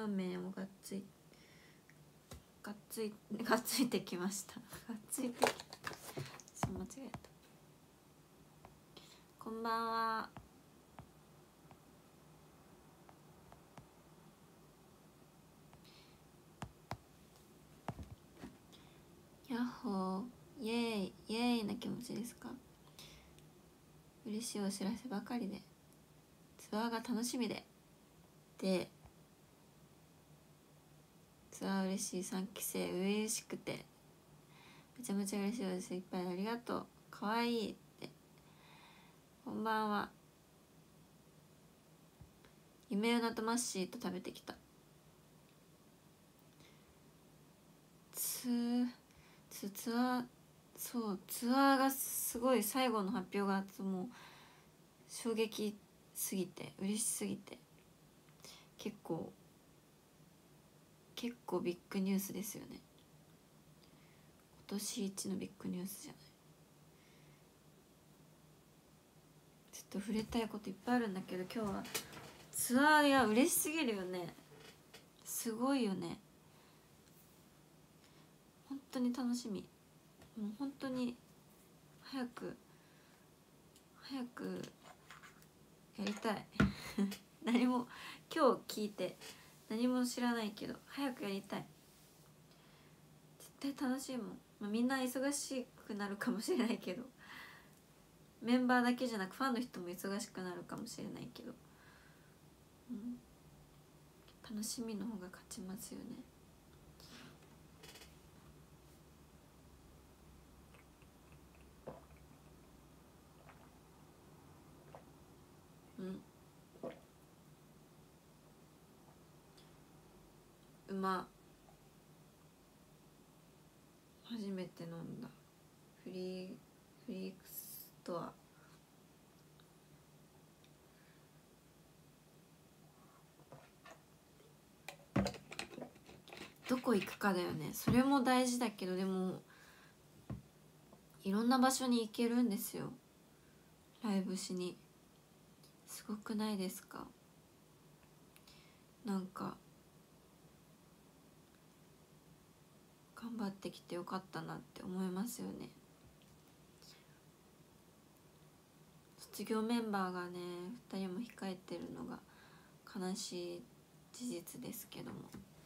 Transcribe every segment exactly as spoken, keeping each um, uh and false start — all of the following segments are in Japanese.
ーメンをがっついがっついがっついてきましたがっついてきた、間違えた。こんばんは。ヤッホー、イエーイイエーイな気持ちですか？嬉しいお知らせばかりで、ツアーが楽しみででツアー嬉しいさんき生嬉しくてめちゃめちゃ嬉しいです。いっぱいありがとう、かわいいって。こんばんは。夢うなとマッシーと食べてきた。ツーツツアーそうツアーがすごい、最後の発表がもう衝撃すぎて嬉しすぎて結構結構ビッグニュースですよね。今年一のビッグニュースじゃない。ちょっと触れたいこといっぱいあるんだけど、今日はツアーが嬉しすぎるよね。すごいよね。本当に楽しみ。もう本当に早く早くやりたい何も今日聞いて何も知らないけど早くやりたい。絶対楽しいもん、まあ、みんな忙しくなるかもしれないけど、メンバーだけじゃなくファンの人も忙しくなるかもしれないけど、うん、楽しみの方が勝ちますよね。うんうま、初めて飲んだフリーフリークストア。どこ行くかだよね。それも大事だけど、でもいろんな場所に行けるんですよ、ライブしに。すごくないですか？なんか頑張ってきてよかったなって思いますよね。卒業メンバーがねふたりも控えてるのが悲しい事実ですけども、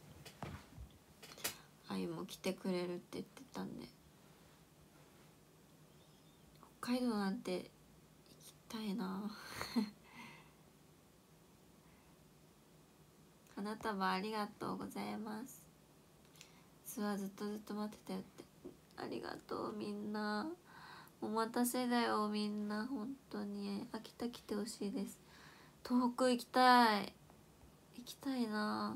愛も来てくれるって言ってたんで、北海道なんて行きたいな花束ありがとうございます。ツアーずっとずっと待ってたよって、ありがとうみんな。お待たせだよみんな、本当に秋田来てほしいです。東北行きたい行きたいな。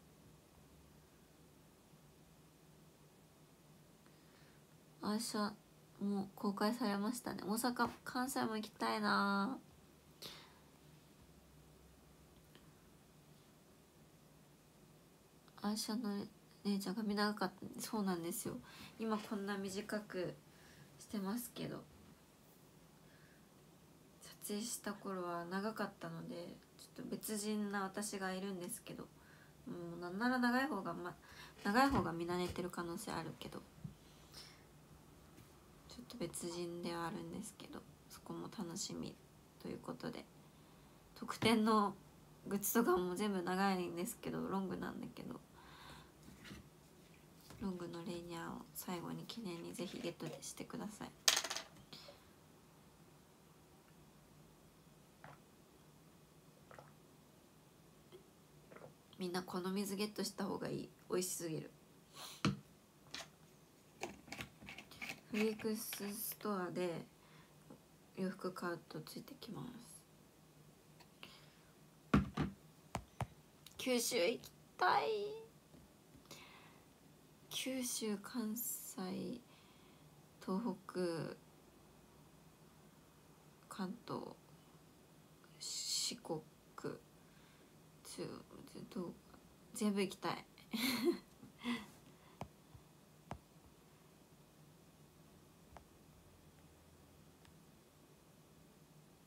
明日もう公開されましたね。大阪関西も行きたいな。アーシャの姉ちゃん髪長かった。そうなんですよ、今こんな短くしてますけど、撮影した頃は長かったのでちょっと別人な私がいるんですけど、もうなんなら長い方が、ま、長い方が見慣れてる可能性あるけど、ちょっと別人ではあるんですけど、そこも楽しみということで、特典のグッズとかも全部長いんですけど、ロングなんだけど、ロングのレイニャーを最後に記念にぜひゲットしてください。みんなこの水ゲットした方がいい、美味しすぎる。フリークスストアで洋服買うとついてきます。九州行きたい。九州、関西、東北、関東、四国、中ど全部行きたい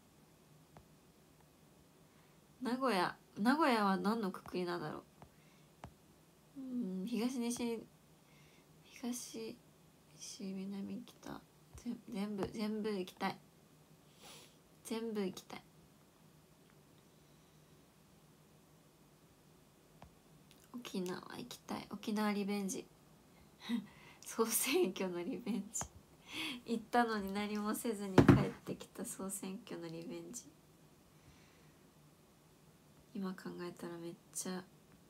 名古屋名古屋は何のくくりなんだろう。 うん東西東西南北全部全部行きたい全部行きたい。沖縄行きたい。沖縄リベンジ総選挙のリベンジ行ったのに何もせずに帰ってきた総選挙のリベンジ。今考えたらめっちゃ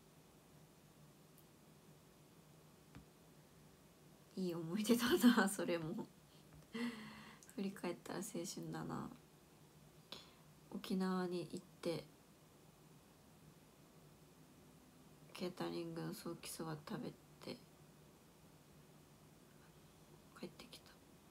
いい思い出だなそれも振り返ったら青春だな。沖縄に行ってケータリングのソーキそば食べて帰ってきた。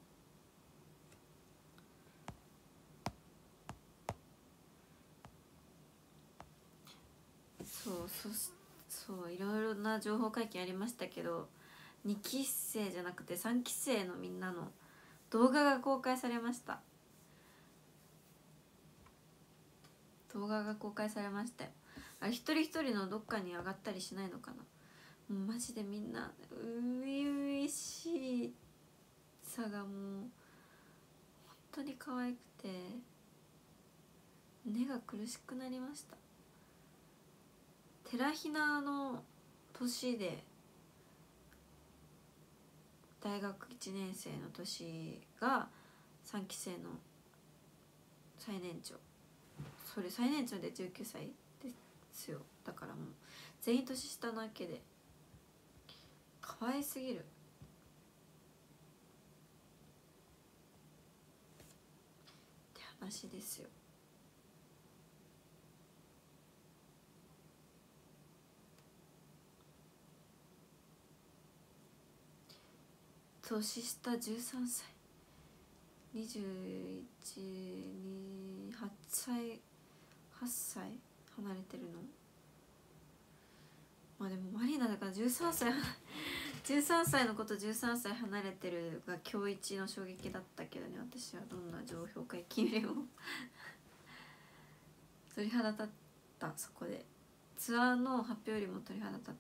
そうそうそういろいろな情報解禁ありましたけど、にき生じゃなくてさんき生のみんなの動画が公開されました。動画が公開されましたよ。あれ一人一人のどっかに上がったりしないのかな。もうマジでみんな初々しいさがもう本当に可愛くて目が苦しくなりました。寺ひなの年で大学いちねん生の年がさんき生の最年長。それ最年長でじゅうきゅうさいですよ。だからもう全員年下なわけで可愛すぎるって話ですよ。年下じゅうさんさいにじゅういち、に、はっさいはっさい離れてるの。まあでもマリナだからじゅうさんさいじゅうさんさいのことじゅうさんさい離れてるが今日一の衝撃だったけどね。私はどんな情報解禁よりも鳥肌立った。そこでツアーの発表よりも鳥肌立った。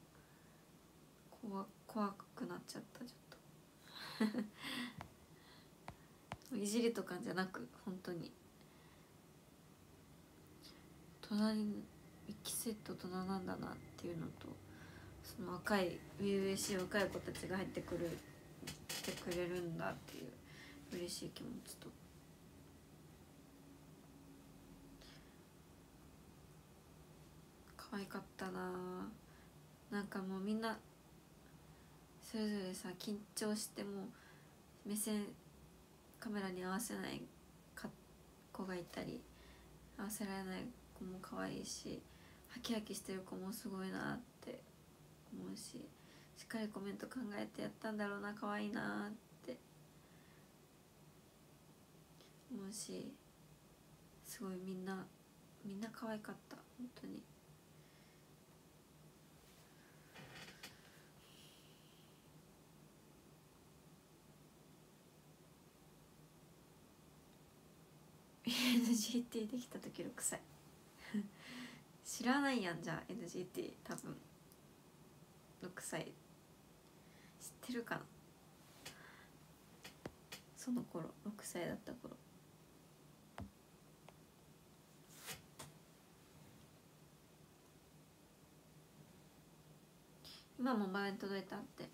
怖怖くなっちゃったちょっといじりとかじゃなく本当に隣にいっき生って大人なんだなっていうのと、その若い初々しい若い子たちが入ってくる来てくれるんだっていう嬉しい気持ちと、可愛かったな。なんかもうみんなそれぞれさ緊張しても目線カメラに合わせない子がいたり合わせられない子も可愛いし、ハキハキしてる子もすごいなって思うし、しっかりコメント考えてやったんだろうな可愛いなって思うし、すごいみんなみんな可愛かった本当に。エヌジーティー できた時ろくさい知らないやん。じゃあ エヌジーティー 多分ろくさい知ってるかな。その頃ろくさいだった頃。今も前に届いたって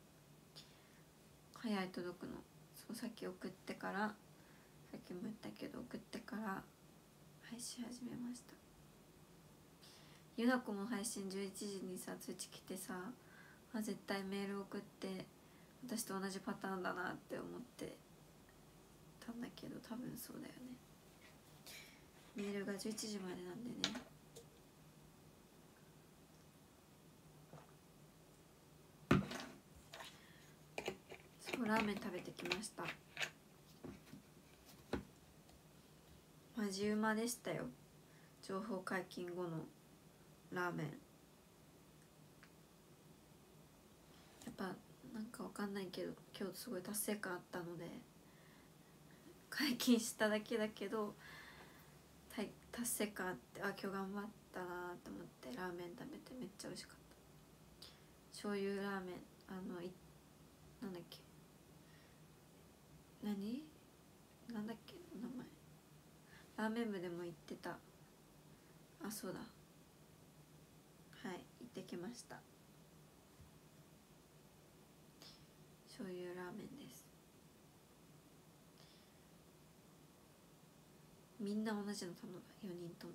早い届くの。そうさっき送ってからさっきも言ったけど送ってから配信始めました。ゆなこも配信じゅういちじにさ通知来てさ、あ絶対メール送って私と同じパターンだなって思ってたんだけど、多分そうだよね。メールがじゅういちじまでなんでね。そうラーメン食べてきました。マジうまでしたよ。情報解禁後のラーメン。やっぱなんかわかんないけど今日すごい達成感あったので解禁しただけだけど達成感あって、あ今日頑張ったなと思ってラーメン食べてめっちゃ美味しかった。 醤油ラーメン、あのいなんだっけ、何なんだっけ名前、ラーメン部でも行ってた、あそうだ、はい行ってきました。醤油ラーメンです。みんな同じの頼んだ、よにんとも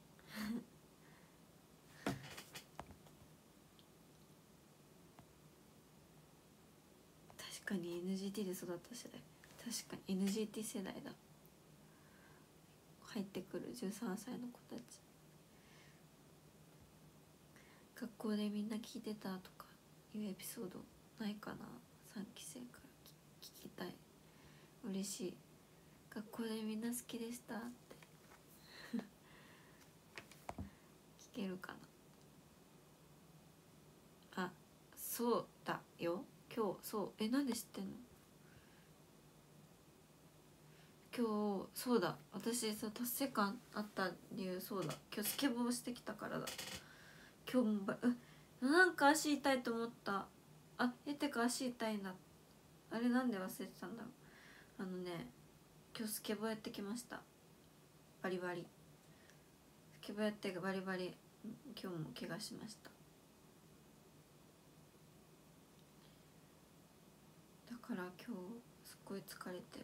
確かに エヌジーティー で育った世代、確かに エヌジーティー 世代だ。入ってくるじゅうさんさいの子たち、学校でみんな聞いてたとかいうエピソードないかな。さんき生から聞きたい。嬉しい。学校でみんな好きでしたって聞けるかな。あ、そうだよ、今日、そう、え、なんで知ってんの。今日そうだ、私さ達成感あった理由、そうだ、今日スケボーしてきたからだ。今日もばうなんか足痛いと思った。あえてか足痛いんだ、あれなんで忘れてたんだろう。あのね、今日スケボーやってきました。バリバリスケボーやってバリバリ今日も怪我しました。だから今日すっごい疲れてる。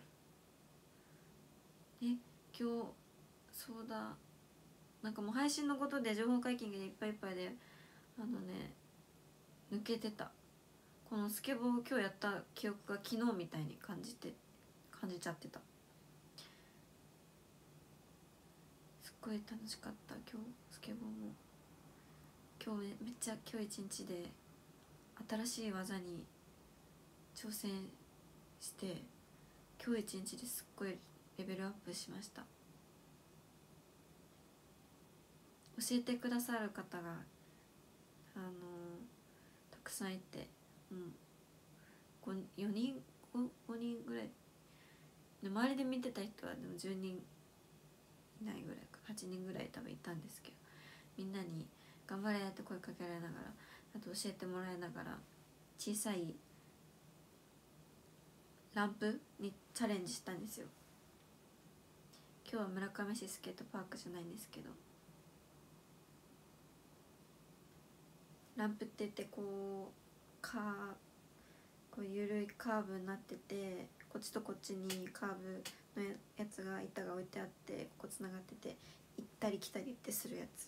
え今日そうだ、なんかもう配信のことで情報解禁がいっぱいいっぱいで、あのね抜けてた。このスケボーを今日やった記憶が昨日みたいに感じて感じちゃってた。すっごい楽しかった。今日スケボーも今日めっちゃ今日一日で新しい技に挑戦して、今日一日ですっごいレベルアップしました。教えてくださる方があのたくさんいて、うん、よにん 5, 5人ぐらいで、周りで見てた人はでもじゅうにんいないぐらいか、はちにんぐらい多分いたんですけど、みんなに「頑張れ」って声かけられながら、あと教えてもらいながら、小さいランプにチャレンジしたんですよ。今日は村上市スケートパークじゃないんですけど、ランプって言ってこうカーこう緩いカーブになってて、こっちとこっちにカーブのやつが板が置いてあって、ここつながってて行ったり来たりってするやつ。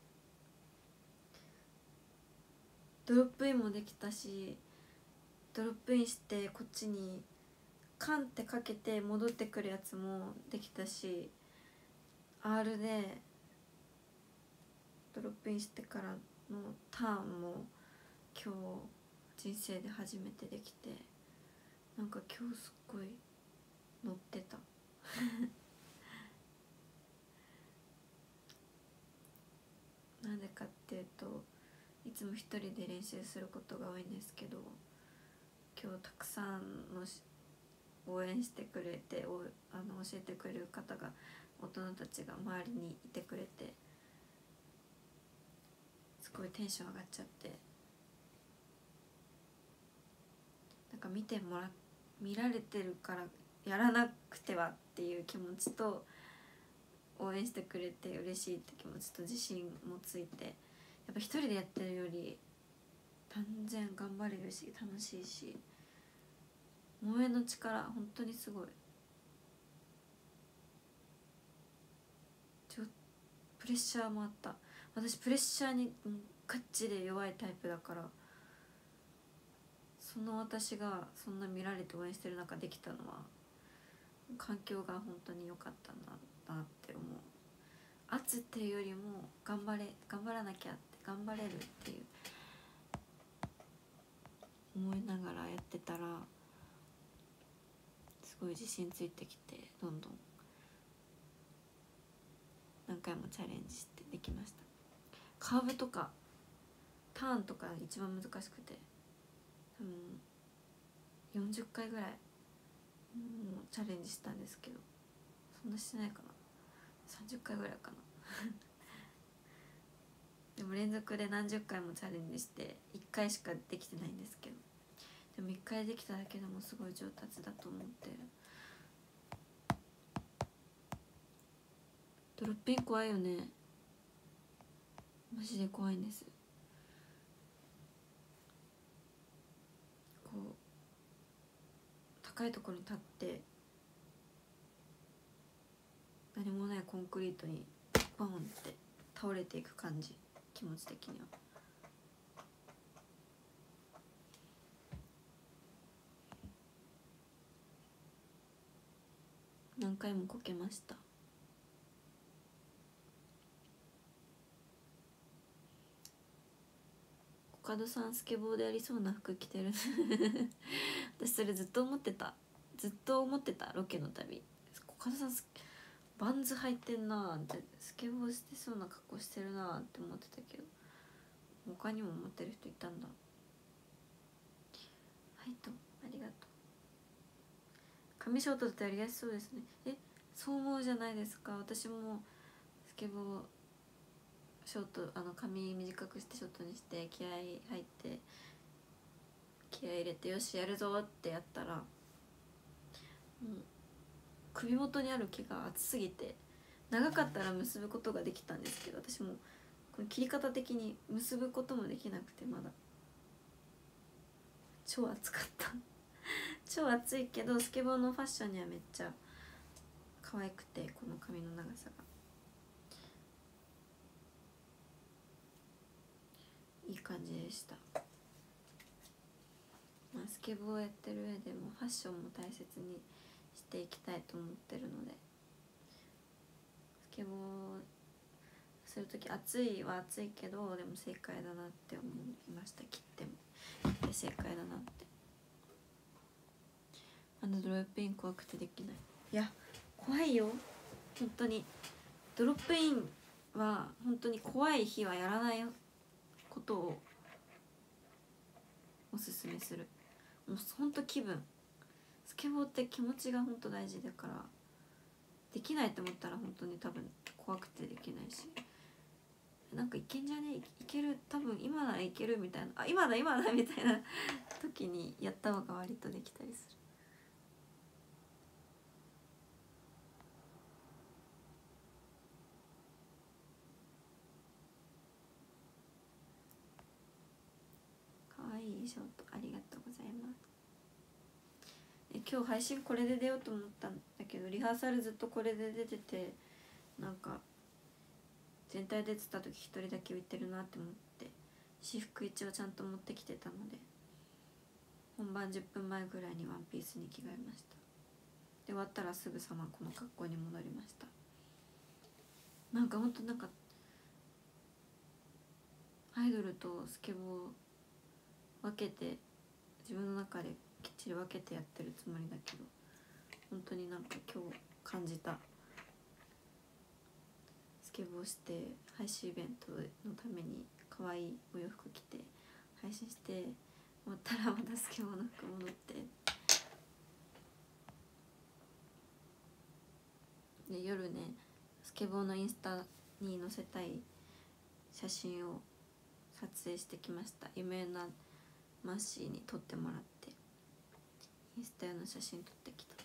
ドロップインもできたし、ドロップインしてこっちにカンってかけて戻ってくるやつもできたし、 R でドロップインしてからのターンも今日人生で初めてできて、なんか今日すっごい乗ってたなんでかっていうと、いつも一人で練習することが多いんですけど、今日たくさんの応援してくれて、おあの教えてくれる方が、大人たちが周りにいてくれて、すごいテンション上がっちゃって、なんか見てもら見られてるからやらなくてはっていう気持ちと、応援してくれて嬉しいって気持ちと自信もついて、やっぱ一人でやってるより断然頑張れるし楽しいし、萌えの力本当にすごい。ちょプレッシャーもあった。私プレッシャーにガッチで弱いタイプだから、その私がそんな見られて応援してる中できたのは、環境が本当に良かったなって思う。圧っていうよりも頑張れ頑張らなきゃって、頑張れるっていう思いながらやってたら、すごい自信ついてきて、どんどん何回もチャレンジしてできました。カーブとかターンとか一番難しくて、多分よんじゅっかいぐらいもうチャレンジしたんですけど、そんなしてないかな、さんじゅっかいぐらいかなでも連続で何十回もチャレンジしていっかいしかできてないんですけど、でもいっかいできただけでもすごい上達だと思ってる。ドロップイン怖いよね、マジで怖いんです。こう高いところに立って何もないコンクリートにバーンって倒れていく感じ、気持ち的には。何回もこけました。コカドさんスケボーでありそうな服着てる私それずっと思ってたずっと思ってたロケの旅。コカドさんバンズ履いてんなーって、スケボーしてそうな格好してるなーって思ってたけど、他にも思ってる人いたんだ。はいと、ありがとう。髪ショートだとやりやすそうですね。え、そう思うじゃないですか。私もスケボーショート、あの髪短くしてショートにして気合い入って気合い入れてよしやるぞってやったら、もう首元にある毛が厚すぎて長かったら結ぶことができたんですけど、私もこの切り方的に結ぶこともできなくて、まだ超厚かった超厚いけどスケボーのファッションにはめっちゃ可愛くて、この髪の長さがいい感じでした。まあ、スケボーやってる上でもファッションも大切にしていきたいと思ってるので、スケボーする時暑いは暑いけどでも正解だなって思いました。切っても切って正解だなって。あのドロップイン怖くてできない。いや怖いよ本当に。ドロップインは本当に怖い日はやらないことをおすすめする。もう本当気分、スケボーって気持ちが本当大事だから、できないと思ったら本当に多分怖くてできないし、なんかいけんじゃねえ、いける、多分今ならいけるみたいな、あ今だ今だみたいな時にやった方が割とできたりする。かわいいショートありがとうございます。え今日配信これで出ようと思ったんだけど、リハーサルずっとこれで出てて、なんか全体出てた時一人だけ浮いてるなって思って、私服一応ちゃんと持ってきてたので、本番じゅっぷんまえぐらいにワンピースに着替えました。で終わったらすぐさまこの格好に戻りました。なんかほんとなんかアイドルとスケボー分けて自分の中できっちり分けてやってるつもりだけど、本当になんか今日感じた。スケボーして配信イベントのために可愛いお洋服着て配信して終わったらまたスケボーの服戻って、で夜ねスケボーのインスタに載せたい写真を撮影してきました。夢なマッシーに撮ってもらってインスタ用の写真撮ってきた。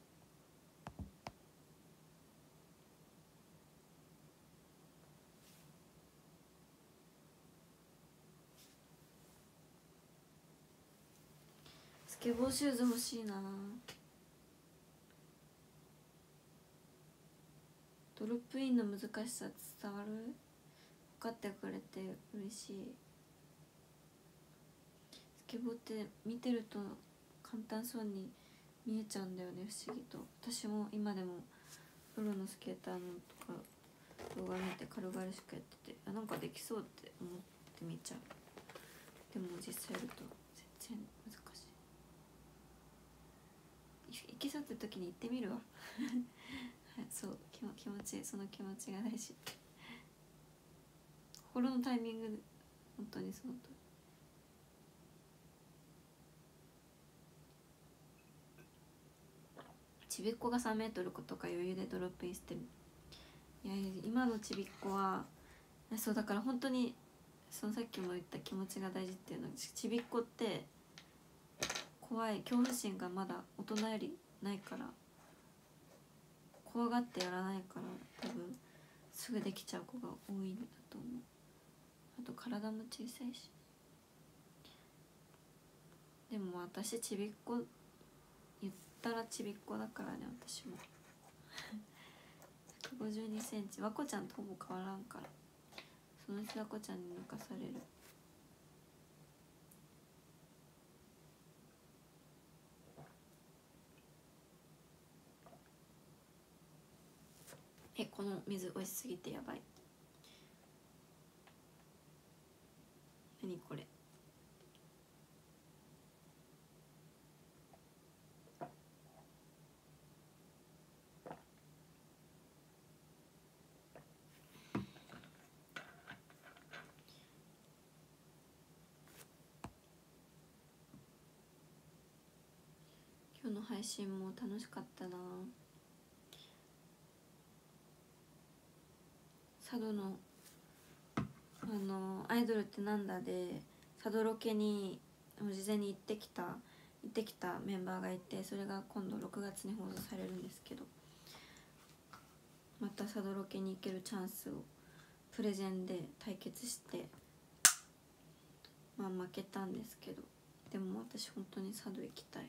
スケボーシューズ欲しいな。ドロップインの難しさ伝わる？分かってくれて嬉しい。スケボーって見てると簡単そうに見えちゃうんだよね、不思議と。私も今でもプロのスケーターのとか動画見て軽々しくやってて、あなんかできそうって思って見ちゃう。でも実際やると全然難しい。行けそうって時に行ってみるわはい、そう気も気持ちその気持ちが大事。心のタイミングで本当にそのとちびっこがさんメートルとか余裕でドロップインしてる。いや今のちびっこはそうだから本当にそのさっきも言った気持ちが大事っていうのは、ちびっこって怖い恐怖心がまだ大人よりないから、怖がってやらないから多分すぐできちゃう子が多いんだと思う。あと体も小さいし。でも私ちびっこ言ったらちびっこだからね。私もひゃくごじゅうにセンチ、和子ちゃんとほぼ変わらんから、そのうち和子ちゃんに抜かされる。え、この水美味しすぎてやばい。何これ。今日の配信も楽しかったな。佐渡のあのアイドルってなんだで佐渡ロケに事前に行ってきた行ってきたメンバーがいて、それが今度ろくがつに放送されるんですけど、また佐渡ロケに行けるチャンスをプレゼンで対決して、まあ負けたんですけど、でも私本当に佐渡行きたい。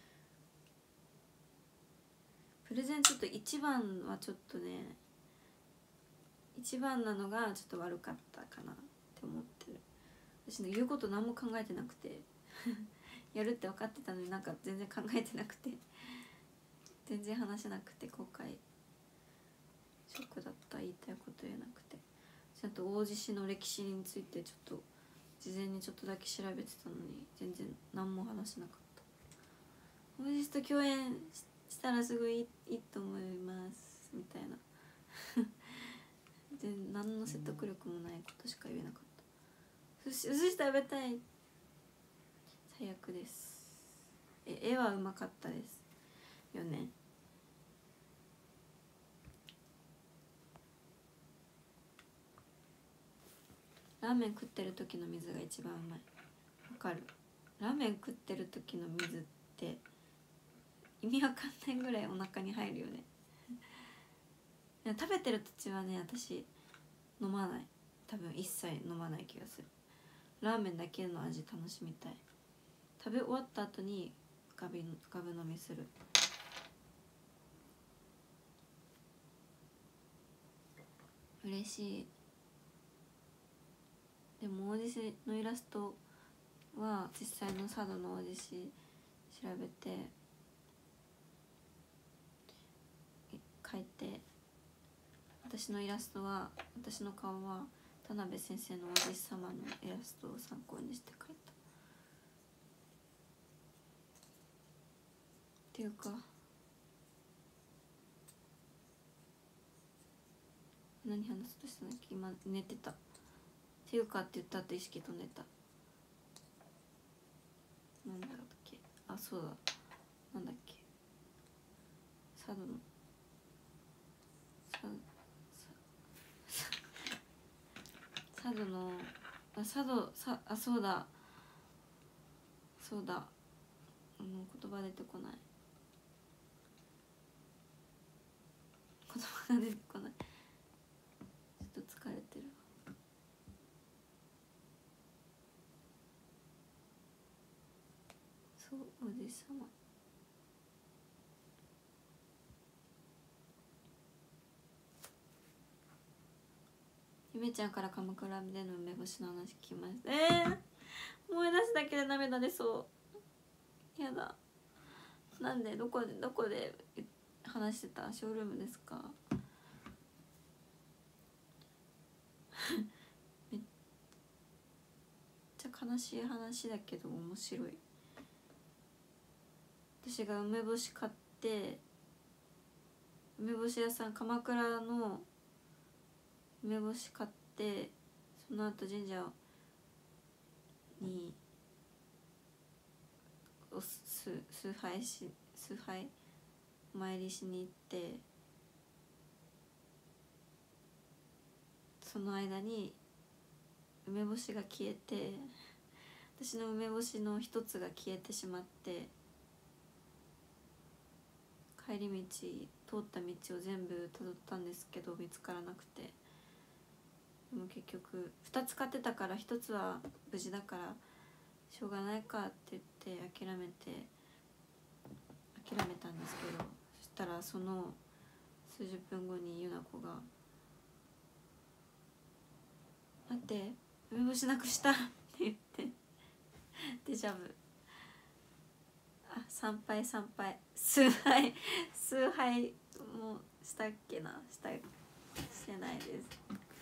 プレゼンちょっといちばんはちょっとね、いちばんなのがちょっと悪かったかなって思ってる。私の言うこと何も考えてなくてやるって分かってたのになんか全然考えてなくて全然話せなくて後悔ショックだった。言いたいこと言えなくて、ちゃんと大地震の歴史についてちょっと事前にちょっとだけ調べてたのに全然何も話せなかった。大地震と共演したらすごいいいと思いますみたいな全然何の説得力もないことしか言えなかった。寿司、寿司食べたい。最悪です。え絵はうまかったですよね。ラーメン食ってる時の水が一番うまい。わかる。ラーメン食ってる時の水って意味わかんないぐらいお腹に入るよね食べてる途中はね、私飲まない。多分一切飲まない気がする。ラーメンだけの味楽しみたい。食べ終わった後にガビガブ飲みする。嬉しい。でも大地のイラストは実際の佐渡の大地調べて描いて、私のイラストは、私の顔は田辺先生のおじ様のイラストを参考にして描いたっていうか、何話そうとしたんだっけ。今寝てたっていうかって言った後意識飛んでた。なんだろうっけ。あ、そうだ、なんだっけ。佐渡の佐渡のあ佐渡さあそうだそうだ、あの言葉出てこない言葉が出てこない。ちょっと疲れてるわ。そうおじさま。ゆめちゃんから鎌倉での梅干しの話聞きました。えー、思い出すだけで涙出そう。やだ。なんでどこでどこで話してた？ショールームですか？めっちゃ悲しい話だけど面白い。私が梅干し買って、梅干し屋さん、鎌倉の梅干し買って、その後神社におす崇拝し崇拝お参りしに行って、その間に梅干しが消えて、私の梅干しの一つが消えてしまって、帰り道通った道を全部たどったんですけど見つからなくて、でも結局ふたつ買ってたからひとつは無事だからしょうがないかって言って諦めて諦めたんですけど、そしたらその数十分後にゆな子が「待って梅干しなくした」って言ってデジャブ。あ、参拝参拝崇拝崇拝もしたっけな、したしてないです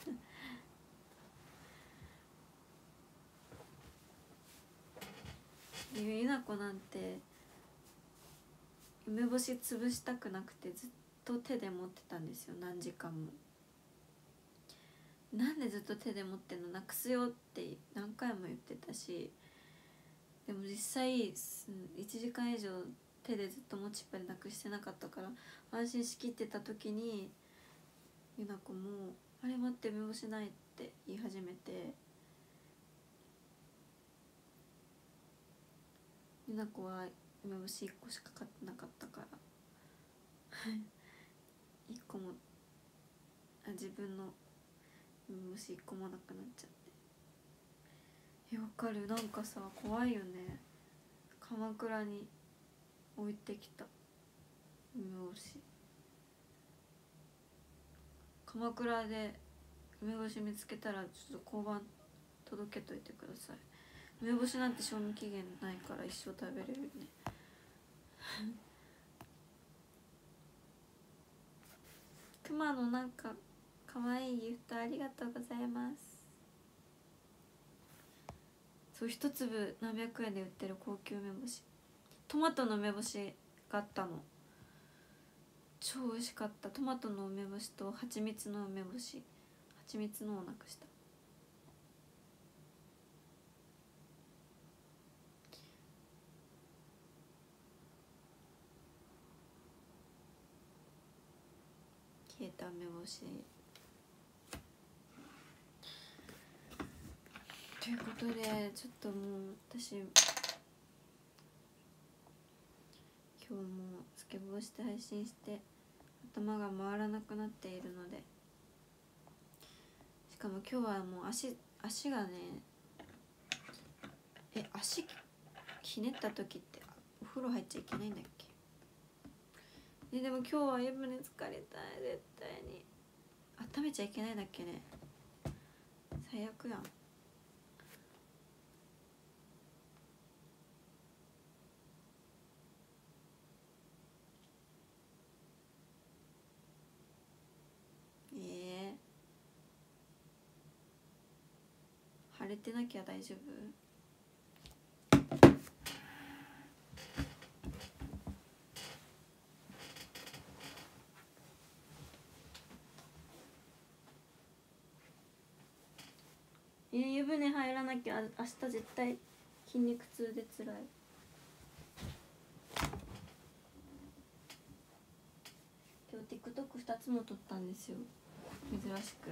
ゆな子なんて梅干し潰したくなくてずっと手で持ってたんですよ、何時間も。なんでずっと手で持ってんの、なくすよって何回も言ってたし、でも実際いちじかん以上手でずっと持ちっぱでなくしてなかったから安心しきってた時にゆな子も「あれ待って梅干しない」って言い始めて、ゆな子は梅干しいっこしか買ってなかったからいっこもあ自分の梅干しいっこもなくなっちゃって。え、わかる、なんかさ怖いよね。鎌倉に置いてきた梅干し、鎌倉で梅干し見つけたらちょっと交番届けといてください。梅干しなんて賞味期限ないから一生食べれるよね熊のなんかかわいいギフトありがとうございます。そう、一粒何百円で売ってる高級梅干し、トマトの梅干しがあったの、超美味しかった。トマトの梅干しと蜂蜜の梅干し、蜂蜜のをなくした。消えた梅干しということで、ちょっともう私今日もスケボーして配信して頭が回らなくなっているので、しかも今日はもう足足がね、え足ひねった時ってお風呂入っちゃいけないんだっけ。えでも今日は湯船浸かりたい、絶対に。温めちゃいけないんだっけね、最悪やん。えー、腫れてなきゃ大丈夫。えー、湯船入らなきゃ明日絶対筋肉痛でつらい。今日 ティックトックふたつも撮ったんですよ、珍しく。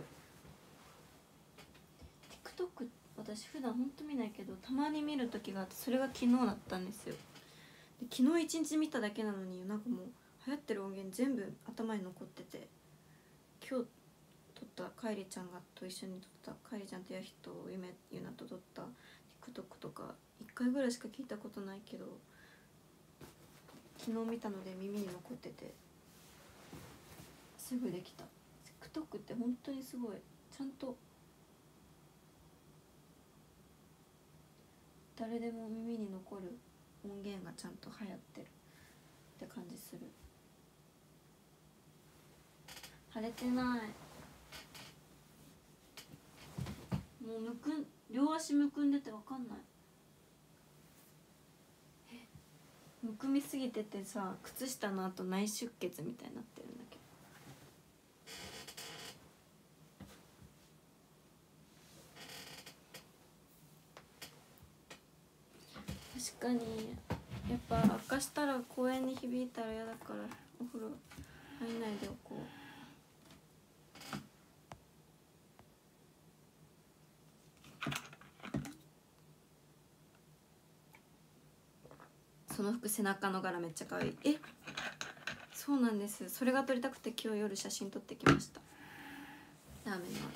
ティックトック 私普段ほんと見ないけどたまに見る時があって、それが昨日だったんですよ。で昨日一日見ただけなのになんかもう流行ってる音源全部頭に残ってて、今日撮ったかいりちゃんがと一緒に撮ったかいりちゃんとやひとゆめゆなと撮った ティックトック とかいっかいぐらいしか聞いたことないけど、昨日見たので耳に残っててすぐできた。 ティックトック って本当にすごい、ちゃんと誰でも耳に残る音源がちゃんと流行ってるって感じする。腫れてない。もうむくん両足むくんでてわかんない。むくみすぎててさ、靴下の後内出血みたいになってるんだけど、確かにやっぱ悪化したら公園に響いたら嫌だからお風呂入んないでおこう。 その服背中の柄めっちゃ可愛い。え、そうなんです。それが撮りたくて今日夜写真撮ってきました。ラーメンの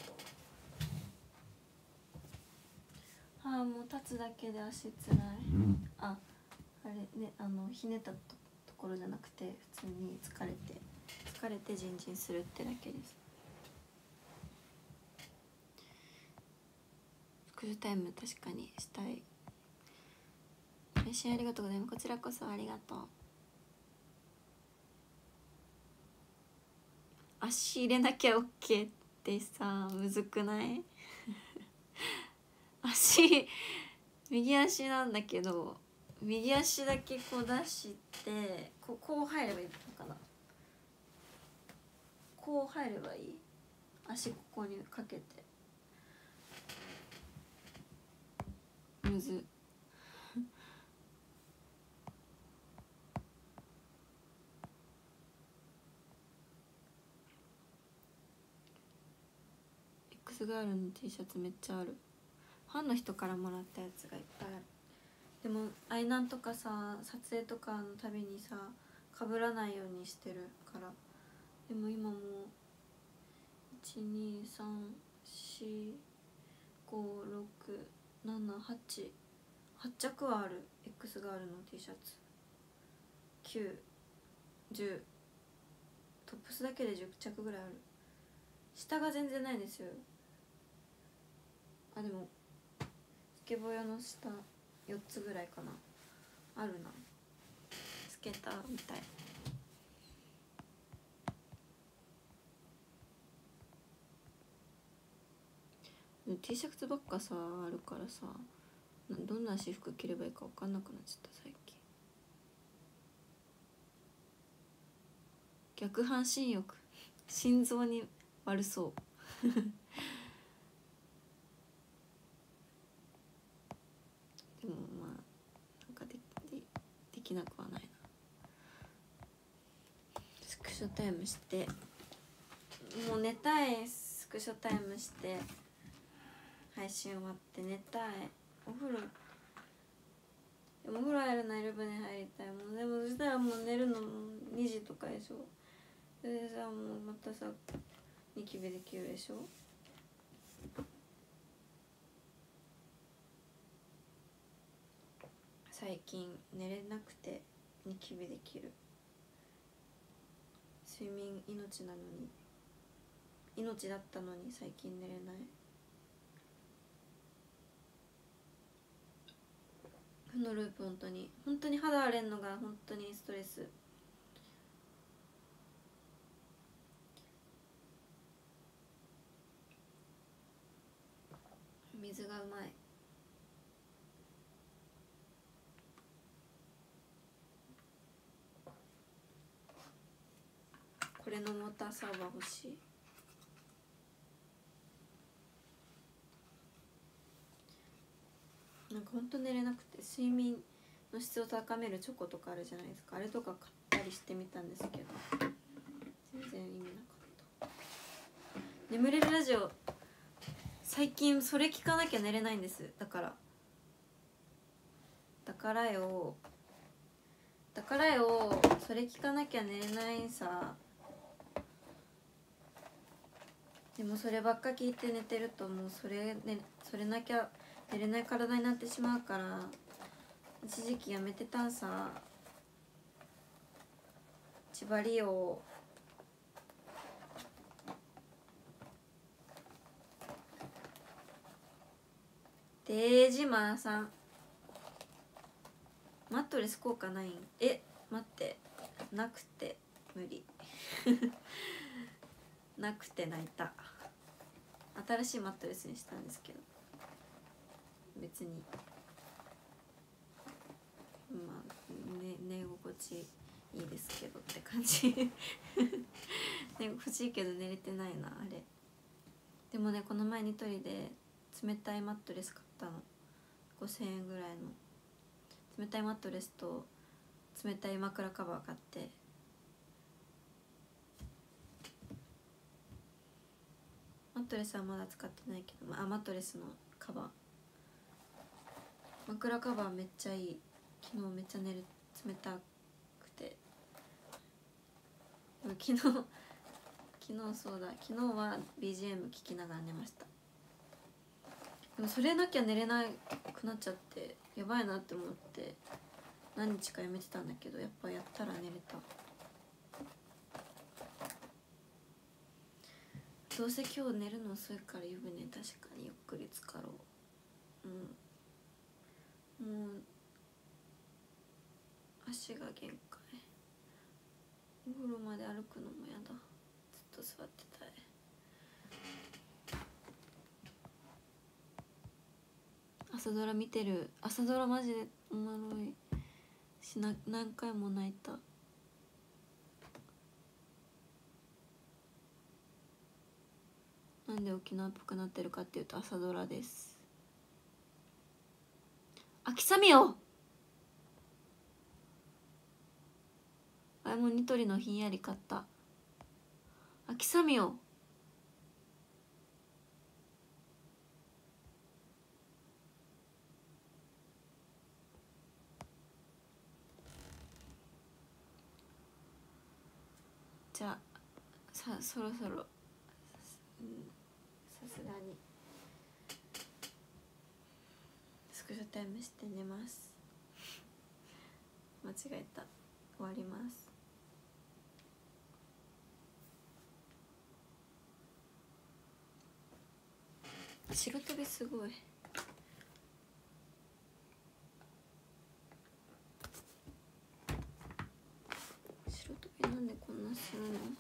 後。ああ、もう立つだけで足つらい。あ、あれね、あのひねったところじゃなくて普通に疲れて疲れてジンジンするってだけです。スクショタイム確かにしたい。配信ありがとうございます。こちらこそありがとう。足入れなきゃ OK ってさ、むずくない足右足なんだけど、右足だけこう出してこう、こう入ればいいのかな。こう入ればいい。足ここにかけてむずX ガールの T シャツめっちゃある。ファンの人からもらったやつがいっぱいある。でもアイナンとかさ、撮影とかのたびにさ被らないようにしてるから。でも今もういちにさんしごろくななはちはっ着はある。 X ガールの T シャツきゅうじゅう、トップスだけでじゅっ着ぐらいある。下が全然ないんですよ。あ、でもスケボー用の下よっつぐらいかな、あるな。スケーターみたい。T シャツばっかさあるからさ、どんな私服着ればいいか分かんなくなっちゃった最近。逆半身浴心臓に悪そうでもまあなんかで で, できなくはないな。スクショタイムして、もう寝たい。スクショタイムして配信終わって寝たい。お風呂、でもお風呂入るなら湯船入りたいもん。でもそしたらもう寝るのにじとかでしょ。それでさ、もうまたさニキビできるでしょ。最近寝れなくてニキビできる。睡眠命なのに、命だったのに最近寝れない。負のループ。本当に本当に肌荒れんのが本当にストレス。水がうまい。これのウォーターサーバー欲しい。なんかほんと寝れなくて、睡眠の質を高めるチョコとかあるじゃないですか。あれとか買ったりしてみたんですけど全然意味なかった。眠れるラジオ最近それ聞かなきゃ寝れないんです。だからだからよだからよそれ聞かなきゃ寝れないさ。でもそればっか聞いて寝てるともうそれ、ね、それなきゃ寝れない体になってしまうから、一時期やめてたんさ。千葉リオデージマーさん、マットレス効果ないん？え、待って、なくて無理なくて泣いた。新しいマットレスにしたんですけど別にまあ、ね、寝心地いいですけどって感じ寝心地いいけど寝れてないなあれ。でもね、この前ニトリで冷たいマットレス買ったの。ごせんえんぐらいの冷たいマットレスと冷たい枕カバー買って、マットレスはまだ使ってないけど、あ、マットレスのカバー、枕カバーめっちゃいい。昨日めっちゃ寝る冷たくて。昨日昨日そうだ昨日は ビージーエム 聴きながら寝ました。でもそれなきゃ寝れなくなっちゃってやばいなって思って何日かやめてたんだけど、やっぱやったら寝れた。どうせ今日寝るの遅いから湯船確かにゆっくり浸かろう。うんもう足が限界。お風呂まで歩くのもやだ。ずっと座ってたい。朝ドラ見てる。朝ドラマジでおもろいしな、何回も泣いた。なんで沖縄っぽくなってるかっていうと朝ドラです。秋雨よ。あれもニトリのひんやり買った。秋雨よ。じゃあさそろそろ、うん、さすがにスクショタイムして寝ます。間違えた。終わります。白飛びすごい。白飛びなんでこんなするの。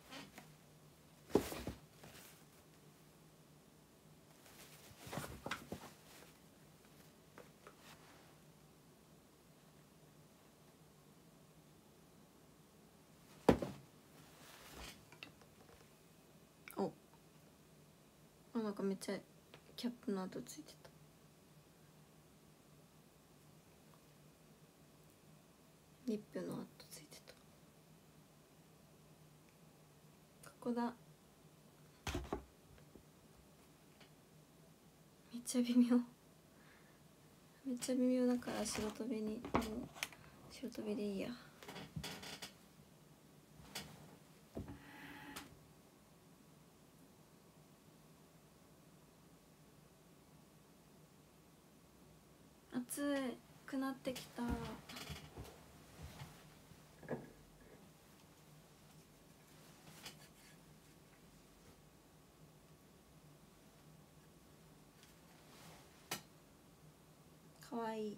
お、なんかめっちゃキャップの跡ついてた。リップの跡ついてた。ここだ。めっちゃ微妙。めっちゃ微妙だから白飛びに、もう白飛びでいいや。暑くなってきた。かわいい。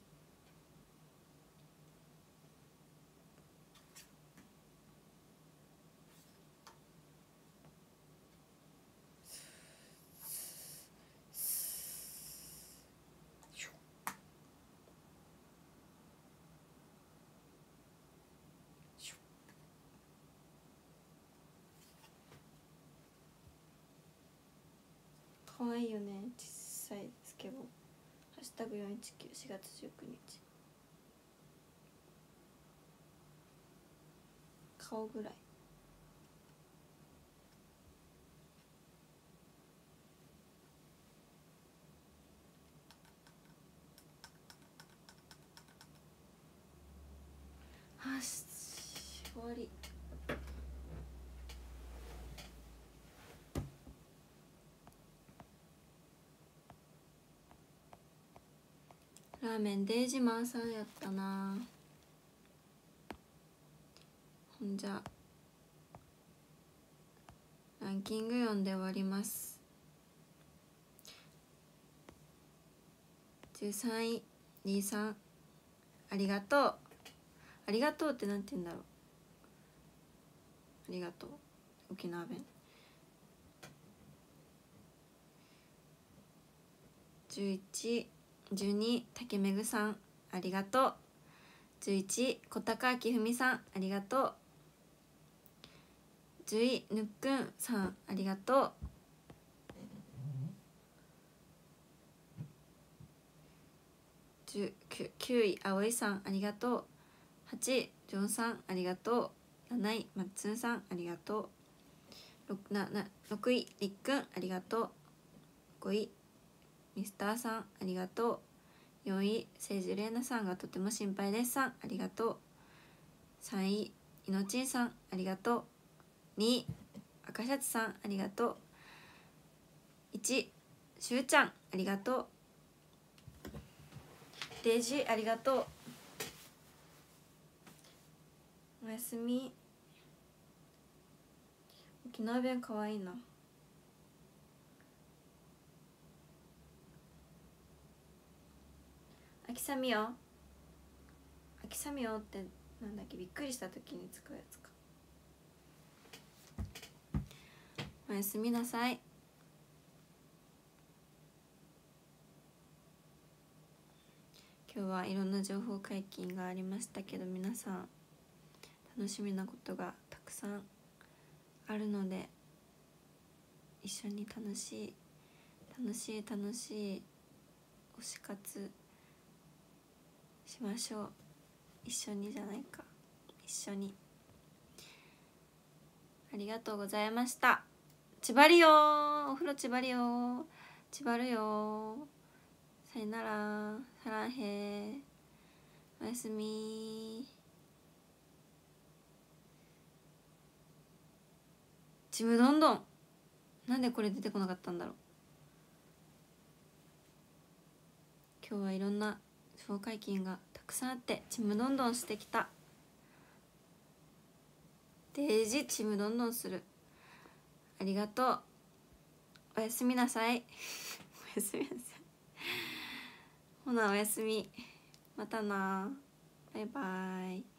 かわいいよね、小さいスケボー。ハッシュタグよんいちきゅう、しがつじゅうくにち。顔ぐらい。はし、終わり。ラーメンデージマンさんやったな。ほんじゃランキング読んで終わります。じゅうさんいにさん、ありがとう。ありがとうってなんて言うんだろう。ありがとう沖縄弁。じゅういち、じゅうに、竹めぐさんありがとう。じゅういち、小高明文さんありがとう。じゅうい、ぬっくんさんありがとう。じゅうきゅうい、あおいさんありがとう。はちい、ジョンさんありがとう。なない、まっつんさんありがとう。 6, ななろくい、りっくんありがとう。ごい、ミスターさんありがとう。よんい、せいじれいなさんがとても心配ですさんありがとう。 さんいいのちんさんありがとう。にい赤シャツさんありがとう。いちしゅうちゃんありがとう。デイジーありがとう。おやすみ。沖縄弁かわいいな。秋雨よ秋雨よってなんだっけ、びっくりした時に使うやつか。おやすみなさい。今日はいろんな情報解禁がありましたけど、皆さん楽しみなことがたくさんあるので、一緒に楽しい楽しい楽しい推し活しましょう。一緒にじゃないか、一緒に。ありがとうございました。ちばりよー、お風呂ちばりよー、ちばるよー。さよなら、さらんへー、おやすみー。ちむどんどん、なんでこれ出てこなかったんだろう。今日はいろんな紹介金がたくさんあってちむどんどんしてきた。デイジちむどんどんする。ありがとう。おやすみなさい。おやすみなさい。ほなおやすみ。またな。バイバイ。